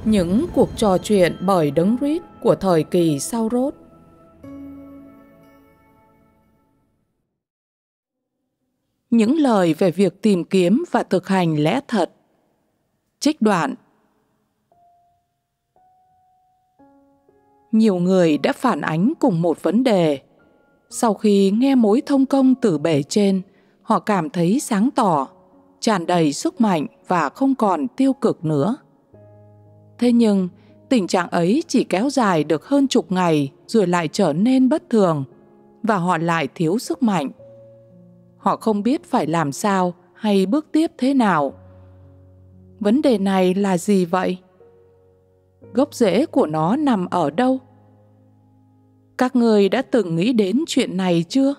Những cuộc trò chuyện bởi Đấng Christ của thời kỳ sau Rốt. Những lời về việc tìm kiếm và thực hành lẽ thật. Trích đoạn. Nhiều người đã phản ánh cùng một vấn đề. Sau khi nghe mối thông công từ bề trên, họ cảm thấy sáng tỏ, tràn đầy sức mạnh và không còn tiêu cực nữa. Thế nhưng, tình trạng ấy chỉ kéo dài được hơn chục ngày rồi lại trở nên bất thường và họ lại thiếu sức mạnh. Họ không biết phải làm sao hay bước tiếp thế nào. Vấn đề này là gì vậy? Gốc rễ của nó nằm ở đâu? Các ngươi đã từng nghĩ đến chuyện này chưa?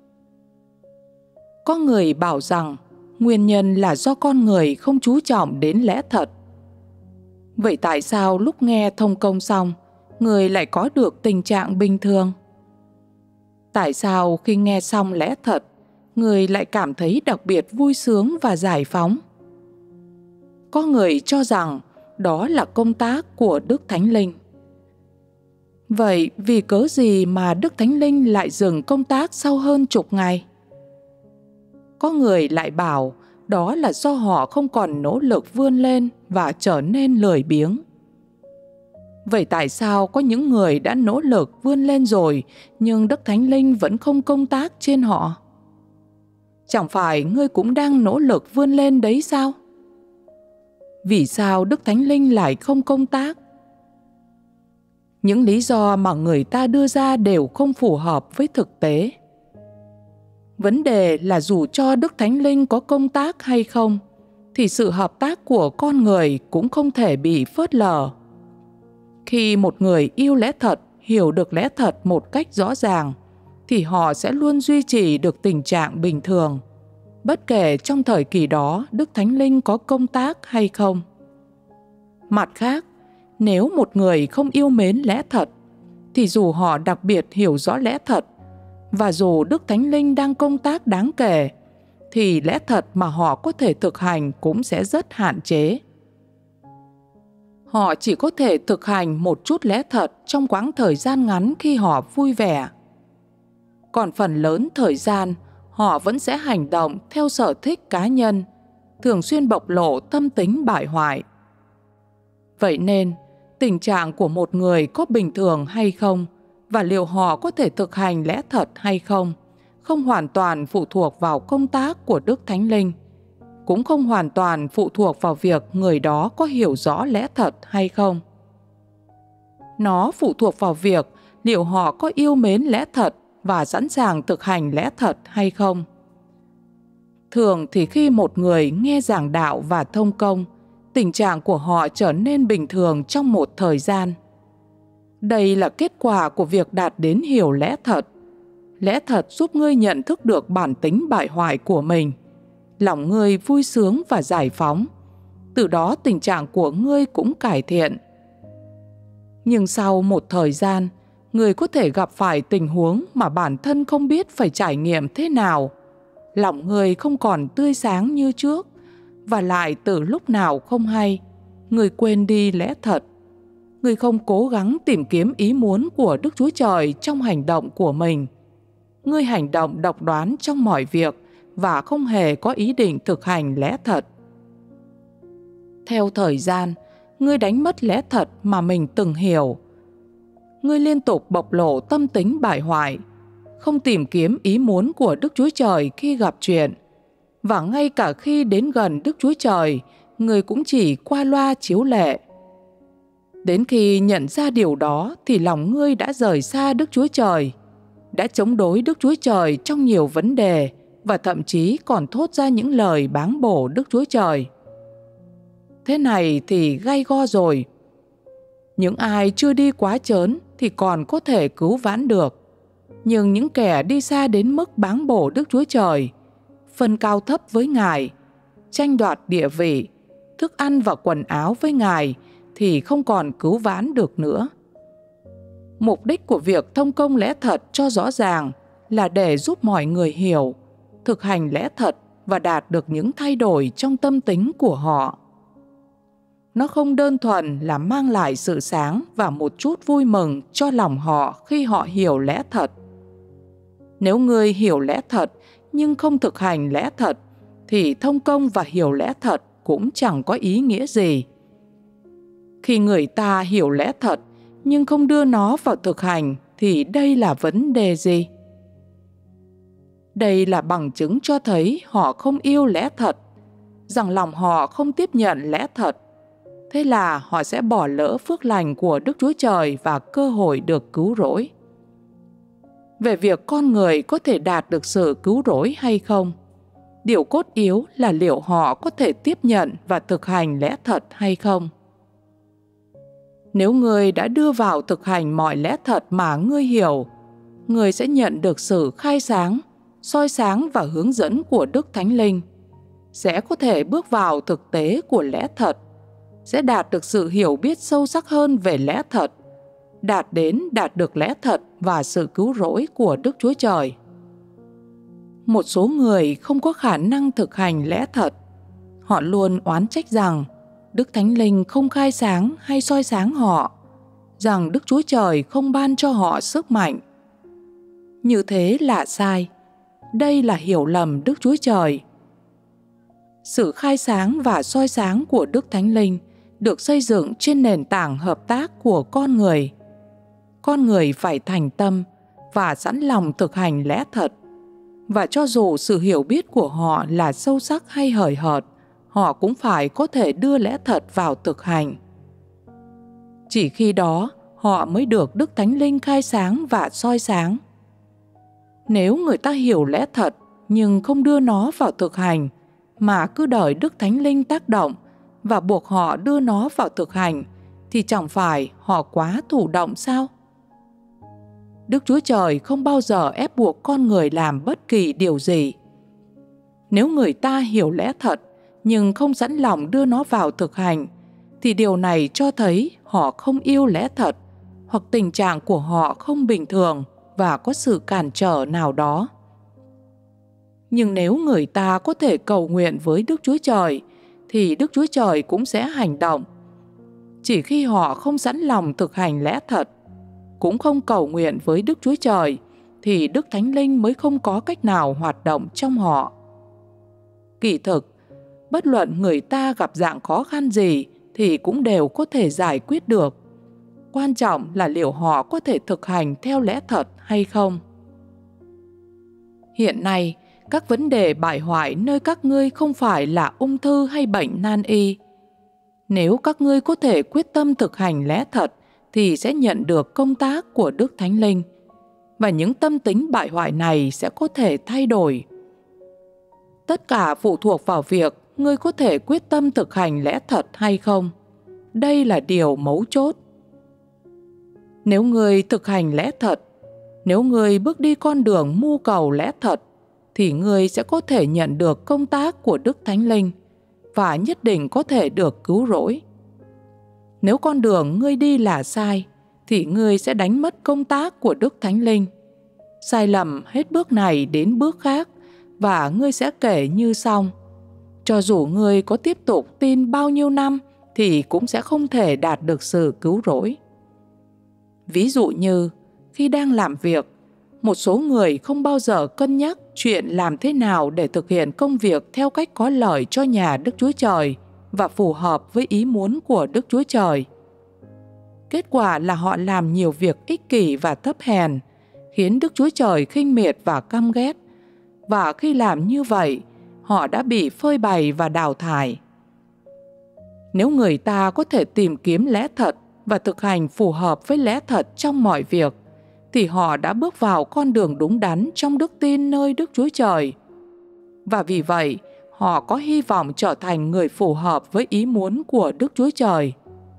Có người bảo rằng nguyên nhân là do con người không chú trọng đến lẽ thật. Vậy tại sao lúc nghe thông công xong, người lại có được tình trạng bình thường? Tại sao khi nghe xong lẽ thật, người lại cảm thấy đặc biệt vui sướng và giải phóng? Có người cho rằng đó là công tác của Đức Thánh Linh. Vậy vì cớ gì mà Đức Thánh Linh lại dừng công tác sau hơn chục ngày? Có người lại bảo đó là do họ không còn nỗ lực vươn lên và trở nên lười biếng. Vậy tại sao có những người đã nỗ lực vươn lên rồi nhưng Đức Thánh Linh vẫn không công tác trên họ? Chẳng phải ngươi cũng đang nỗ lực vươn lên đấy sao? Vì sao Đức Thánh Linh lại không công tác? Những lý do mà người ta đưa ra đều không phù hợp với thực tế. Vấn đề là dù cho Đức Thánh Linh có công tác hay không, thì sự hợp tác của con người cũng không thể bị phớt lờ. Khi một người yêu lẽ thật, hiểu được lẽ thật một cách rõ ràng, thì họ sẽ luôn duy trì được tình trạng bình thường, bất kể trong thời kỳ đó Đức Thánh Linh có công tác hay không. Mặt khác, nếu một người không yêu mến lẽ thật, thì dù họ đặc biệt hiểu rõ lẽ thật, và dù Đức Thánh Linh đang công tác đáng kể, thì lẽ thật mà họ có thể thực hành cũng sẽ rất hạn chế. Họ chỉ có thể thực hành một chút lẽ thật trong quãng thời gian ngắn khi họ vui vẻ. Còn phần lớn thời gian, họ vẫn sẽ hành động theo sở thích cá nhân, thường xuyên bộc lộ tâm tính bại hoại. Vậy nên, tình trạng của một người có bình thường hay không, và liệu họ có thể thực hành lẽ thật hay không, không hoàn toàn phụ thuộc vào công tác của Đức Thánh Linh, cũng không hoàn toàn phụ thuộc vào việc người đó có hiểu rõ lẽ thật hay không. Nó phụ thuộc vào việc liệu họ có yêu mến lẽ thật và sẵn sàng thực hành lẽ thật hay không. Thường thì khi một người nghe giảng đạo và thông công, tình trạng của họ trở nên bình thường trong một thời gian. Đây là kết quả của việc đạt đến hiểu lẽ thật. Lẽ thật giúp ngươi nhận thức được bản tính bại hoại của mình. Lòng ngươi vui sướng và giải phóng. Từ đó tình trạng của ngươi cũng cải thiện. Nhưng sau một thời gian, ngươi có thể gặp phải tình huống mà bản thân không biết phải trải nghiệm thế nào. Lòng ngươi không còn tươi sáng như trước, và lại từ lúc nào không hay, ngươi quên đi lẽ thật. Ngươi không cố gắng tìm kiếm ý muốn của Đức Chúa Trời trong hành động của mình. Ngươi hành động độc đoán trong mọi việc và không hề có ý định thực hành lẽ thật. Theo thời gian, ngươi đánh mất lẽ thật mà mình từng hiểu. Ngươi liên tục bộc lộ tâm tính bại hoại, không tìm kiếm ý muốn của Đức Chúa Trời khi gặp chuyện. Và ngay cả khi đến gần Đức Chúa Trời, ngươi cũng chỉ qua loa chiếu lệ. Đến khi nhận ra điều đó thì lòng ngươi đã rời xa Đức Chúa Trời, đã chống đối Đức Chúa Trời trong nhiều vấn đề và thậm chí còn thốt ra những lời báng bổ Đức Chúa Trời. Thế này thì gay go rồi. Những ai chưa đi quá chớn thì còn có thể cứu vãn được. Nhưng những kẻ đi xa đến mức báng bổ Đức Chúa Trời, phân cao thấp với Ngài, tranh đoạt địa vị, thức ăn và quần áo với Ngài thì không còn cứu vãn được nữa. Mục đích của việc thông công lẽ thật cho rõ ràng là để giúp mọi người hiểu, thực hành lẽ thật và đạt được những thay đổi trong tâm tính của họ. nó không đơn thuần là mang lại sự sáng và một chút vui mừng cho lòng họ khi họ hiểu lẽ thật. Nếu ngươi hiểu lẽ thật nhưng không thực hành lẽ thật, thì thông công và hiểu lẽ thật cũng chẳng có ý nghĩa gì. Khi người ta hiểu lẽ thật nhưng không đưa nó vào thực hành, thì đây là vấn đề gì? Đây là bằng chứng cho thấy họ không yêu lẽ thật, rằng lòng họ không tiếp nhận lẽ thật. Thế là họ sẽ bỏ lỡ phước lành của Đức Chúa Trời và cơ hội được cứu rỗi. Về việc con người có thể đạt được sự cứu rỗi hay không, điều cốt yếu là liệu họ có thể tiếp nhận và thực hành lẽ thật hay không. Nếu ngươi đã đưa vào thực hành mọi lẽ thật mà ngươi hiểu, ngươi sẽ nhận được sự khai sáng, soi sáng và hướng dẫn của Đức Thánh Linh, sẽ có thể bước vào thực tế của lẽ thật, sẽ đạt được sự hiểu biết sâu sắc hơn về lẽ thật, đạt được lẽ thật và sự cứu rỗi của Đức Chúa Trời. Một số người không có khả năng thực hành lẽ thật. Họ luôn oán trách rằng Đức Thánh Linh không khai sáng hay soi sáng họ, rằng Đức Chúa Trời không ban cho họ sức mạnh. Như thế là sai. Đây là hiểu lầm Đức Chúa Trời. Sự khai sáng và soi sáng của Đức Thánh Linh được xây dựng trên nền tảng hợp tác của con người. Con người phải thành tâm và sẵn lòng thực hành lẽ thật. Và cho dù sự hiểu biết của họ là sâu sắc hay hời hợt, họ cũng phải có thể đưa lẽ thật vào thực hành. Chỉ khi đó, họ mới được Đức Thánh Linh khai sáng và soi sáng. Nếu người ta hiểu lẽ thật nhưng không đưa nó vào thực hành, mà cứ đợi Đức Thánh Linh tác động và buộc họ đưa nó vào thực hành, thì chẳng phải họ quá thụ động sao? Đức Chúa Trời không bao giờ ép buộc con người làm bất kỳ điều gì. Nếu người ta hiểu lẽ thật nhưng không sẵn lòng đưa nó vào thực hành, thì điều này cho thấy họ không yêu lẽ thật, hoặc tình trạng của họ không bình thường và có sự cản trở nào đó. Nhưng nếu người ta có thể cầu nguyện với Đức Chúa Trời, thì Đức Chúa Trời cũng sẽ hành động. Chỉ khi họ không sẵn lòng thực hành lẽ thật, cũng không cầu nguyện với Đức Chúa Trời, thì Đức Thánh Linh mới không có cách nào hoạt động trong họ. Kỳ thực, bất luận người ta gặp dạng khó khăn gì thì cũng đều có thể giải quyết được. Quan trọng là liệu họ có thể thực hành theo lẽ thật hay không. Hiện nay, các vấn đề bại hoại nơi các ngươi không phải là ung thư hay bệnh nan y. Nếu các ngươi có thể quyết tâm thực hành lẽ thật, thì sẽ nhận được công tác của Đức Thánh Linh, và những tâm tính bại hoại này sẽ có thể thay đổi. Tất cả phụ thuộc vào việc ngươi có thể quyết tâm thực hành lẽ thật hay không. Đây là điều mấu chốt. Nếu ngươi thực hành lẽ thật, nếu ngươi bước đi con đường mưu cầu lẽ thật, thì ngươi sẽ có thể nhận được công tác của Đức Thánh Linh và nhất định có thể được cứu rỗi. Nếu con đường ngươi đi là sai, thì ngươi sẽ đánh mất công tác của Đức Thánh Linh. Sai lầm hết bước này đến bước khác, và ngươi sẽ kể như xong. Cho dù ngươi có tiếp tục tin bao nhiêu năm, thì cũng sẽ không thể đạt được sự cứu rỗi. Ví dụ như, khi đang làm việc, một số người không bao giờ cân nhắc chuyện làm thế nào để thực hiện công việc theo cách có lợi cho nhà Đức Chúa Trời và phù hợp với ý muốn của Đức Chúa Trời. Kết quả là họ làm nhiều việc ích kỷ và thấp hèn, khiến Đức Chúa Trời khinh miệt và căm ghét. Và khi làm như vậy, họ đã bị phơi bày và đào thải. Nếu người ta có thể tìm kiếm lẽ thật và thực hành phù hợp với lẽ thật trong mọi việc, thì họ đã bước vào con đường đúng đắn trong đức tin nơi Đức Chúa Trời. Và vì vậy, họ có hy vọng trở thành người phù hợp với ý muốn của Đức Chúa Trời.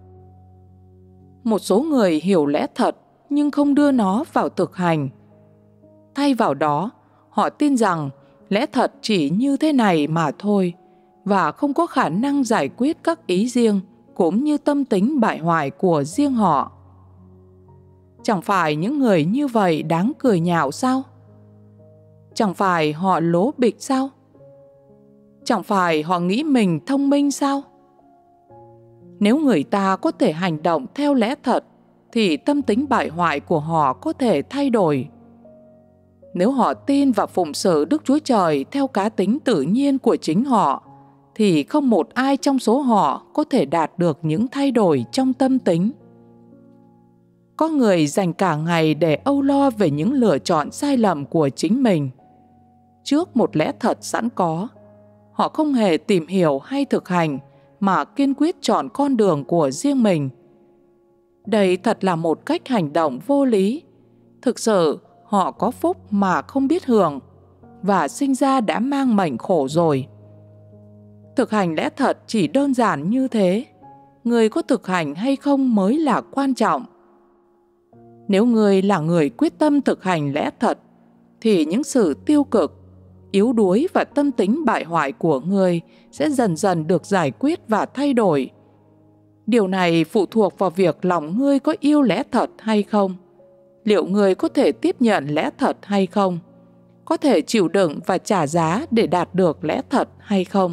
Một số người hiểu lẽ thật nhưng không đưa nó vào thực hành. Thay vào đó, họ tin rằng lẽ thật chỉ như thế này mà thôi, và không có khả năng giải quyết các ý riêng cũng như tâm tính bại hoại của riêng họ. Chẳng phải những người như vậy đáng cười nhạo sao? Chẳng phải họ lố bịch sao? Chẳng phải họ nghĩ mình thông minh sao? Nếu người ta có thể hành động theo lẽ thật, thì tâm tính bại hoại của họ có thể thay đổi. Nếu họ tin và phụng sự Đức Chúa Trời theo cá tính tự nhiên của chính họ, thì không một ai trong số họ có thể đạt được những thay đổi trong tâm tính. Có người dành cả ngày để âu lo về những lựa chọn sai lầm của chính mình. Trước một lẽ thật sẵn có, họ không hề tìm hiểu hay thực hành mà kiên quyết chọn con đường của riêng mình. Đây thật là một cách hành động vô lý. Thực sự, họ có phúc mà không biết hưởng, và sinh ra đã mang mệnh khổ rồi. Thực hành lẽ thật chỉ đơn giản như thế. Người có thực hành hay không mới là quan trọng. Nếu người là người quyết tâm thực hành lẽ thật, thì những sự tiêu cực, yếu đuối và tâm tính bại hoại của người sẽ dần dần được giải quyết và thay đổi. Điều này phụ thuộc vào việc lòng ngươi có yêu lẽ thật hay không, liệu người có thể tiếp nhận lẽ thật hay không, có thể chịu đựng và trả giá để đạt được lẽ thật hay không.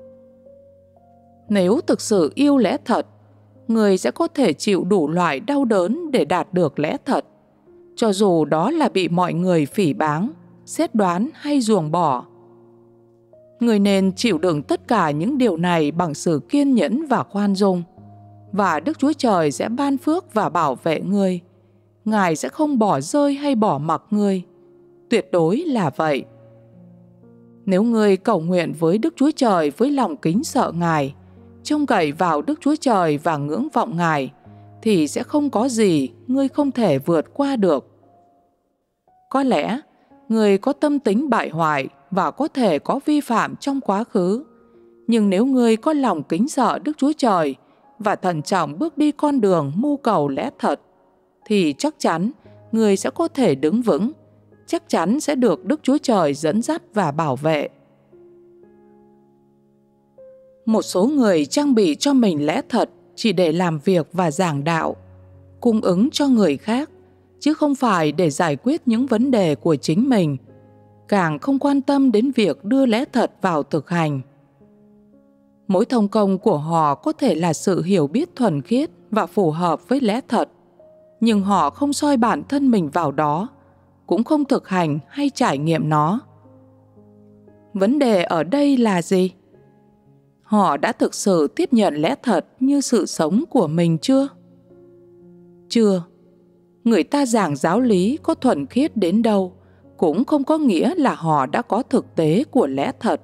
Nếu thực sự yêu lẽ thật, người sẽ có thể chịu đủ loại đau đớn để đạt được lẽ thật, cho dù đó là bị mọi người phỉ báng, xét đoán hay ruồng bỏ. Người nên chịu đựng tất cả những điều này bằng sự kiên nhẫn và khoan dung, và Đức Chúa Trời sẽ ban phước và bảo vệ người. Ngài sẽ không bỏ rơi hay bỏ mặc người. Tuyệt đối là vậy. Nếu người cầu nguyện với Đức Chúa Trời với lòng kính sợ Ngài, trông cậy vào Đức Chúa Trời và ngưỡng vọng Ngài, thì sẽ không có gì ngươi không thể vượt qua được. Có lẽ, người có tâm tính bại hoại và có thể có vi phạm trong quá khứ. Nhưng nếu ngươi có lòng kính sợ Đức Chúa Trời và thận trọng bước đi con đường mưu cầu lẽ thật, thì chắc chắn người sẽ có thể đứng vững, chắc chắn sẽ được Đức Chúa Trời dẫn dắt và bảo vệ. Một số người trang bị cho mình lẽ thật chỉ để làm việc và giảng đạo, cung ứng cho người khác, chứ không phải để giải quyết những vấn đề của chính mình, càng không quan tâm đến việc đưa lẽ thật vào thực hành. Mối thông công của họ có thể là sự hiểu biết thuần khiết và phù hợp với lẽ thật, nhưng họ không soi bản thân mình vào đó, cũng không thực hành hay trải nghiệm nó. Vấn đề ở đây là gì? Họ đã thực sự tiếp nhận lẽ thật như sự sống của mình chưa? Chưa. Người ta giảng giáo lý có thuần khiết đến đâu cũng không có nghĩa là họ đã có thực tế của lẽ thật.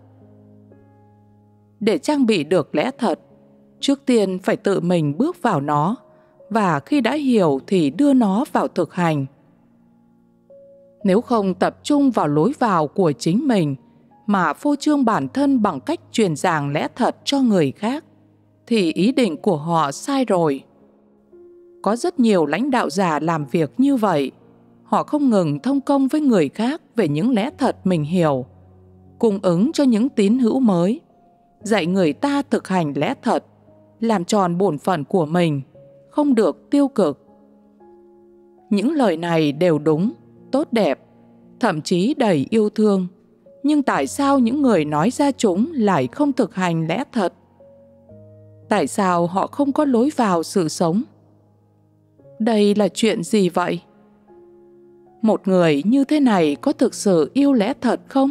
Để trang bị được lẽ thật, trước tiên phải tự mình bước vào nó, và khi đã hiểu thì đưa nó vào thực hành. Nếu không tập trung vào lối vào của chính mình mà phô trương bản thân bằng cách truyền giảng lẽ thật cho người khác, thì ý định của họ sai rồi. Có rất nhiều lãnh đạo giả làm việc như vậy. Họ không ngừng thông công với người khác về những lẽ thật mình hiểu, cung ứng cho những tín hữu mới, dạy người ta thực hành lẽ thật, làm tròn bổn phận của mình, không được tiêu cực. Những lời này đều đúng, tốt đẹp, thậm chí đầy yêu thương. Nhưng tại sao những người nói ra chúng lại không thực hành lẽ thật? Tại sao họ không có lối vào sự sống? Đây là chuyện gì vậy? Một người như thế này có thực sự yêu lẽ thật không?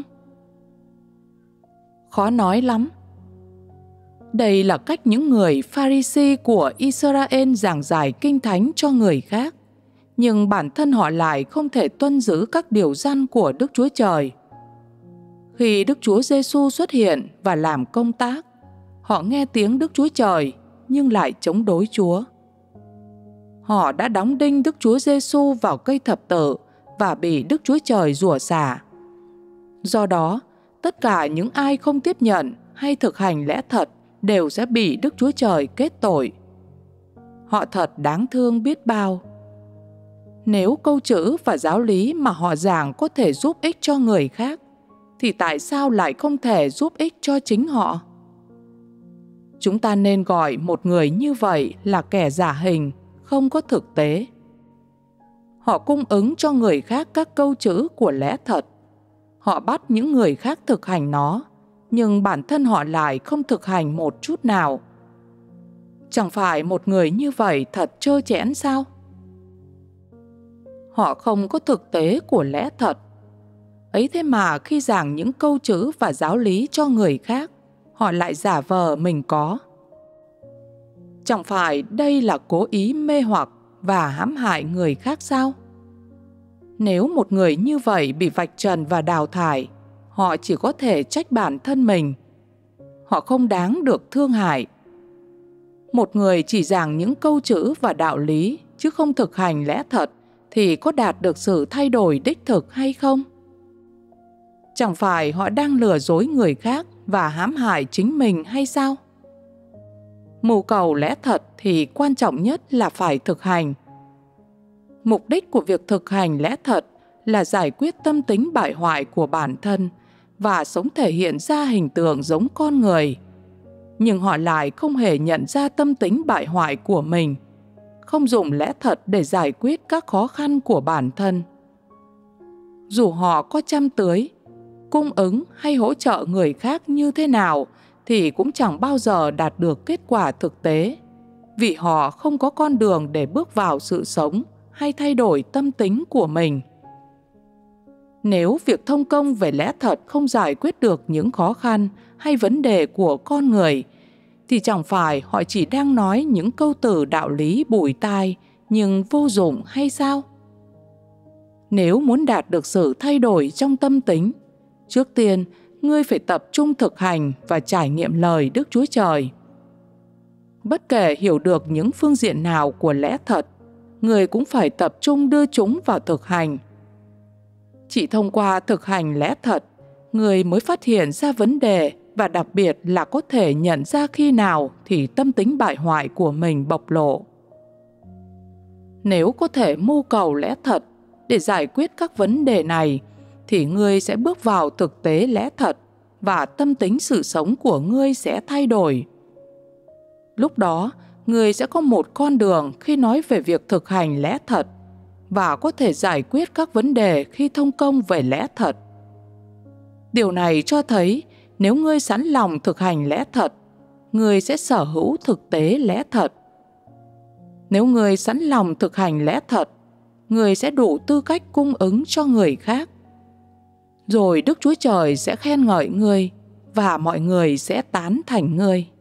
Khó nói lắm. Đây là cách những người Pha-ri-si của Israel giảng giải kinh thánh cho người khác, nhưng bản thân họ lại không thể tuân giữ các điều răn của Đức Chúa Trời. Khi Đức Chúa Giêsu xuất hiện và làm công tác, họ nghe tiếng Đức Chúa Trời nhưng lại chống đối Chúa. Họ đã đóng đinh Đức Chúa Giêsu vào cây thập tự và bị Đức Chúa Trời rủa xả. Do đó, tất cả những ai không tiếp nhận hay thực hành lẽ thật đều sẽ bị Đức Chúa Trời kết tội. Họ thật đáng thương biết bao. Nếu câu chữ và giáo lý mà họ giảng có thể giúp ích cho người khác, thì tại sao lại không thể giúp ích cho chính họ? Chúng ta nên gọi một người như vậy là kẻ giả hình, không có thực tế. Họ cung ứng cho người khác các câu chữ của lẽ thật. Họ bắt những người khác thực hành nó, nhưng bản thân họ lại không thực hành một chút nào. Chẳng phải một người như vậy thật trơ trẽn sao? Họ không có thực tế của lẽ thật. Ấy thế mà khi giảng những câu chữ và giáo lý cho người khác, họ lại giả vờ mình có. Chẳng phải đây là cố ý mê hoặc và hãm hại người khác sao? Nếu một người như vậy bị vạch trần và đào thải, họ chỉ có thể trách bản thân mình. Họ không đáng được thương hại. Một người chỉ giảng những câu chữ và đạo lý chứ không thực hành lẽ thật thì có đạt được sự thay đổi đích thực hay không? Chẳng phải họ đang lừa dối người khác và hãm hại chính mình hay sao? Mưu cầu lẽ thật thì quan trọng nhất là phải thực hành. Mục đích của việc thực hành lẽ thật là giải quyết tâm tính bại hoại của bản thân và sống thể hiện ra hình tượng giống con người. Nhưng họ lại không hề nhận ra tâm tính bại hoại của mình, không dùng lẽ thật để giải quyết các khó khăn của bản thân. Dù họ có chăm tưới, cung ứng hay hỗ trợ người khác như thế nào thì cũng chẳng bao giờ đạt được kết quả thực tế, vì họ không có con đường để bước vào sự sống hay thay đổi tâm tính của mình. Nếu việc thông công về lẽ thật không giải quyết được những khó khăn hay vấn đề của con người, thì chẳng phải họ chỉ đang nói những câu từ đạo lý bủi tai nhưng vô dụng hay sao? Nếu muốn đạt được sự thay đổi trong tâm tính, trước tiên ngươi phải tập trung thực hành và trải nghiệm lời Đức Chúa Trời. Bất kể hiểu được những phương diện nào của lẽ thật, người cũng phải tập trung đưa chúng vào thực hành. Chỉ thông qua thực hành lẽ thật, người mới phát hiện ra vấn đề và đặc biệt là có thể nhận ra khi nào thì tâm tính bại hoại của mình bộc lộ. Nếu có thể mưu cầu lẽ thật để giải quyết các vấn đề này, thì ngươi sẽ bước vào thực tế lẽ thật và tâm tính sự sống của ngươi sẽ thay đổi. Lúc đó, ngươi sẽ có một con đường khi nói về việc thực hành lẽ thật và có thể giải quyết các vấn đề khi thông công về lẽ thật. Điều này cho thấy nếu ngươi sẵn lòng thực hành lẽ thật, ngươi sẽ sở hữu thực tế lẽ thật. Nếu ngươi sẵn lòng thực hành lẽ thật, ngươi sẽ đủ tư cách cung ứng cho người khác. Rồi Đức Chúa Trời sẽ khen ngợi ngươi và mọi người sẽ tán thành ngươi.